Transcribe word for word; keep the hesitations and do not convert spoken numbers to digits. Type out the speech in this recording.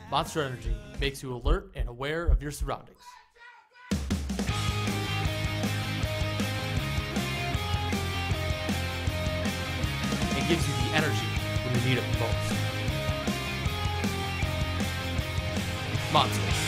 Monster Energy makes you alert and aware of your surroundings. It gives you the energy when you need it the most. Monster.